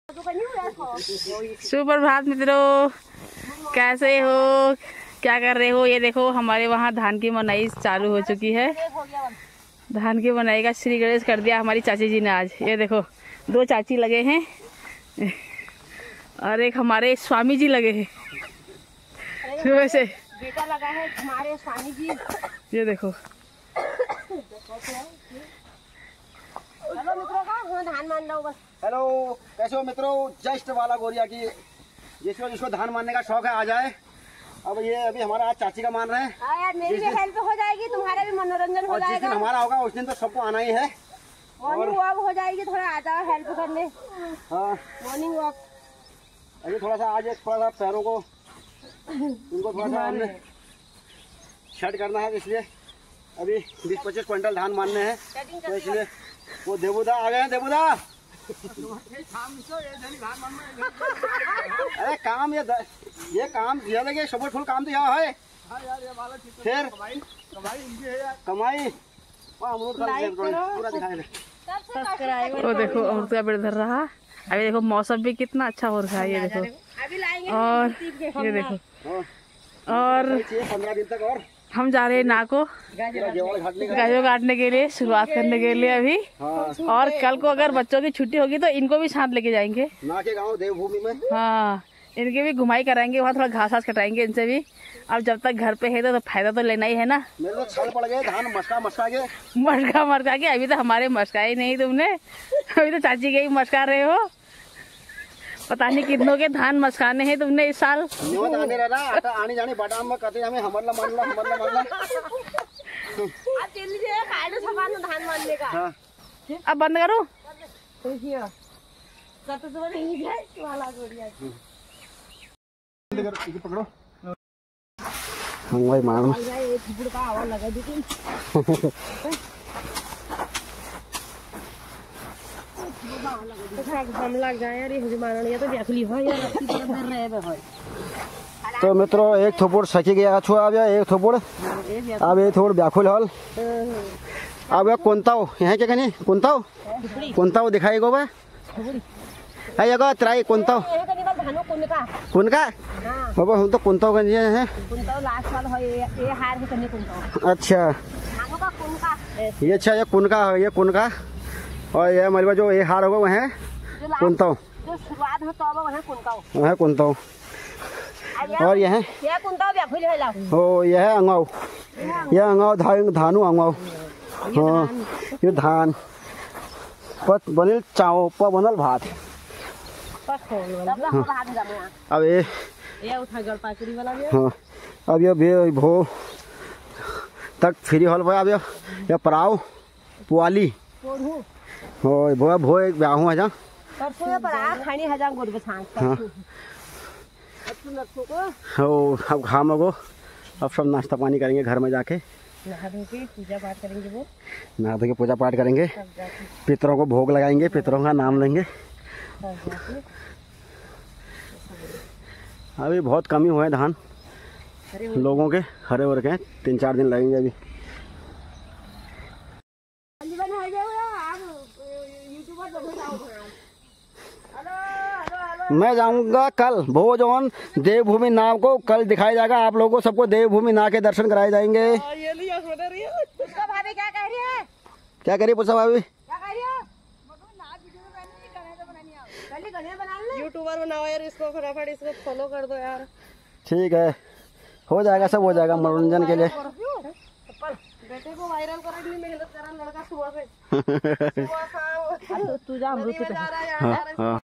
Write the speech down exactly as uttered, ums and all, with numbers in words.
सुप्रभात मित्रों, कैसे हो, क्या कर रहे हो। ये देखो हमारे वहाँ धान की बुनाई चालू हो चुकी है। धान की बुनाई का श्री गणेश कर दिया हमारी चाची जी ने आज। ये देखो दो चाची लगे हैं और एक हमारे स्वामी जी लगे हैं सुबह से। बेटा लगा है हमारे स्वामी जी। ये देखो हेलो मित्रों का हाँ धान मान लो बस। हेलो, कैसे हो मित्रों। जस्ट वाला गोरिया की जिसको जिसको धान मारने का शौक है आ जाए। अब ये अभी हमारा आज चाची का मान रहे हैं। हाँ यार, मेरी भी हेल्प हो जाएगी, तुम्हारा भी मनोरंजन हो और जाएगा। जिस दिन हमारा होगा उस दिन तो सबको आना ही है। मॉर्निंग वॉक हो जाएगी, थोड़ा आ जाओ हेल्प करने। हाँ मॉर्निंग वॉक। अभी थोड़ा सा आज थोड़ा सा पैरों को उनको थोड़ा सा हमने शर्ट करना है, इसलिए अभी बीस पच्चीस क्विंटल धान मारने हैं। तो इसलिए वो देवुदा आ गए हैं। देवुदा अरे काम ये ये काम दिया लगे सब फुल काम तो यहाँ है। फिर कमाई पूरा दिखाए। वो देखो अमृत का पेड़ धर रहा। अभी देखो मौसम भी कितना अच्छा हो रहा है। ये देखो और ये देखो और पंद्रह दिन तक और हम जा रहे हैं ना को गाजर काटने के लिए, शुरुआत करने के लिए अभी। हाँ। और कल को अगर बच्चों की छुट्टी होगी तो इनको भी साथ लेके जाएंगे ना के गाँव देवभूमि में। हाँ, इनकी भी घुमाई कराएंगे, वहाँ थोड़ा घास घास कटाएंगे इनसे भी। अब जब तक घर पे है तो, तो फायदा तो लेना ही है ना। मेरे तो छल पड़ गए धान मस्का मस्का के मटका मटका के। अभी तो हमारे मस्का ही नहीं तुमने, अभी तो चाची के ही मस्का रहे हो। पता नहीं कितनों के धान मस्काने हैं तुमने इस साल। आने रहा आटा आने जाने बादाम में कहते हमें हमरला मानला हमरला मानला। अब जल्दी से खाए तो सामान धान मारने का। हाँ। अब बंद करो। पकड़ो भाई मारो का आवाज लगा दी तुम। दम लग जाए यार, ये मारने तो व्याकुली हो यार। तो मित्रों एक थोपुड़ सकी गया छो अब एक थोपुड़ अब एक थोड़ व्याकुल हल। अब यह कोनता हो यहाँ क्या कहनी कोनता हो कोनता हो दिखाई गो बा है जगह त्राई कोनता हो कुनका बाबा हम तो कोनता हो गए हैं। अच्छा ये अच्छा ये कुनका है, ये कुनका। और ये हमारे पास जो ये हार होगा वह है कुनता हो, जो शुरुआत हो तो वह कुनका हो, वह कुनता हो। और यह है ये कुनता व्याकुल है ला ओ यह है अंगाओ, यह अंगाओ धान धानु अंगाओ। हाँ ये धान पत बनल चाव प बनल भात। अब ये हाँ अब ये भो तक फ्री हॉल अब ये पराव पुआली हो भो भो एक ब्याहू है जा। हाँ हो अब खाम गो अब सब नाश्ता पानी करेंगे घर में जाके, नहा धो के पूजा पाठ करेंगे। वो नहा धो के पूजा पाठ करेंगे, पितरों को भोग लगाएंगे, पितरों का नाम लेंगे। अभी बहुत कमी हुए हैं धान लोगों के, हरे हो रखे हैं, तीन चार दिन लगेंगे अभी। मैं जाऊंगा कल भोजन देवभूमि नाव को, कल दिखाया जाएगा आप लोगों को, सबको देवभूमि नाव के दर्शन कराए जाएंगे। ये पुष्पा भाभी क्या कह रही है? क्या कह रही है पुष्पा भाभी? क्या कह रही है? यूट्यूबर बनाओ यार, इसको फटाफट इसको फॉलो कर दो यार। ठीक है हो जाएगा, सब हो जाएगा मनोरंजन के लिए। बेटे को वायरल करने के लिए मेहनत कर रहा लड़का सुबह से। सुबह शाम तू जा अमृत पे।